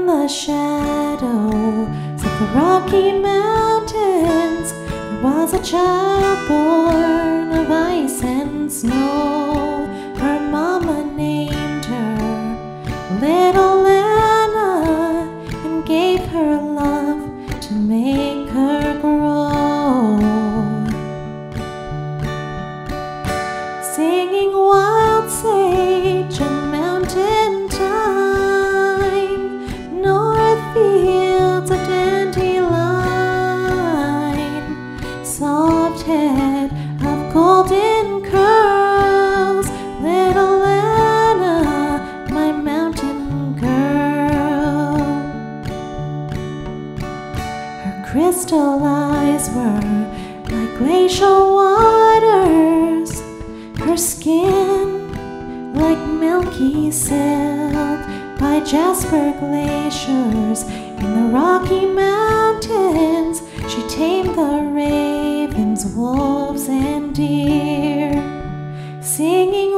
In the shadows of the Rocky Mountains, there was a child born of ice and snow. Her mama named her Little Anna and gave her love to make her grow. Singing wild sage and mountain thyme, north fields of dandelion, soft head of golden curls, little Anna, my mountain girl. Her crystal eyes were like glacial waters, her skin like milky silk by Jasper glaciers. In the Rocky Mountains she tamed the ravens, wolves, and deer, singing